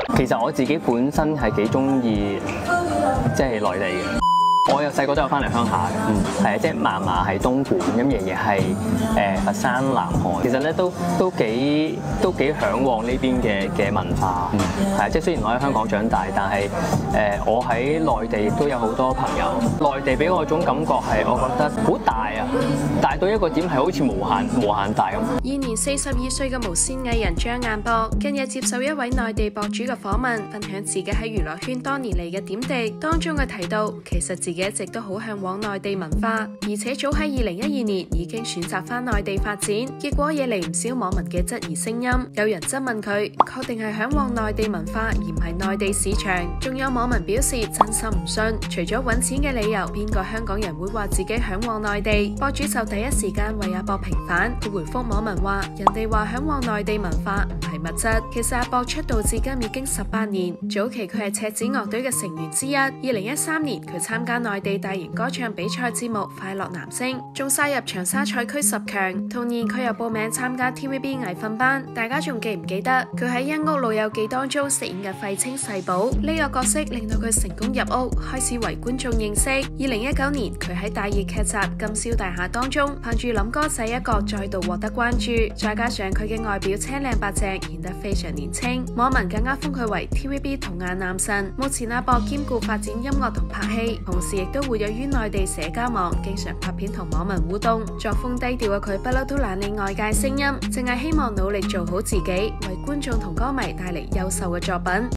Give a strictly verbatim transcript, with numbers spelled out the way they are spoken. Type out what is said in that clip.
其實我自己本身係幾中意即係內地嘅。我有細個都有翻嚟鄉下嘅，嗯，係啊，即係嫲嫲係東莞，咁爺爺係誒佛山南海。其實咧都都幾都幾嚮往呢邊嘅嘅文化，嗯，係啊，即係雖然我喺香港長大，但係誒、呃、我喺內地亦都有好多朋友。內地俾我種感覺係，我覺得好大啊，大到一個點係好似無限無限大咁。 現年四十二歲嘅無線藝人張雁博近日接受一位內地博主嘅訪問，分享自己喺娛樂圈多年嚟嘅點滴。當中佢提到，其實自己一直都好向往內地文化，而且早喺二零一二年已經選擇返內地發展，結果惹嚟唔少網民嘅質疑聲音。有人質問佢，確定係向往內地文化而唔係內地市場？仲有網民表示真心唔信，除咗揾錢嘅理由，邊個香港人會話自己向往內地？博主就第一時間為阿博平反，佢回覆網民話：人哋話向往內地文化唔係物質。其實阿博出道至今已經十八年，早期佢係赤子樂隊嘅成員之一。二零一三年佢參加內地大型歌唱比賽節目《快樂男聲》，仲殺入長沙賽區十強。同年佢又報名參加 T V B 藝訓班。大家仲記唔記得佢喺《一屋老友記》當中飾演嘅廢青世寶呢個角色，令到佢成功入屋，開始為觀眾認識。二零一九年佢喺大熱劇集《金宵大廈》當中，憑住林哥仔一角再度獲得關注，再加上佢嘅外表青靚白淨，顯得非常年輕，網民更加封佢為 T V B 童顏男神。目前阿博兼顧發展音樂同拍戲，同時亦都活躍於內地社交網，經常拍片同網民互動。作風低調嘅佢不嬲都懶理外界聲音，淨係希望努力做好自己，為觀眾同歌迷帶嚟優秀嘅作品。